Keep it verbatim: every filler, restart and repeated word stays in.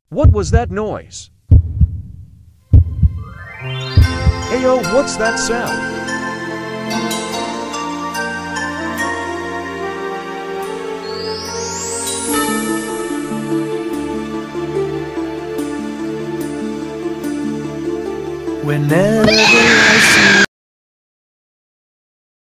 What was that noise? Heyo, what's that sound? Whenever I see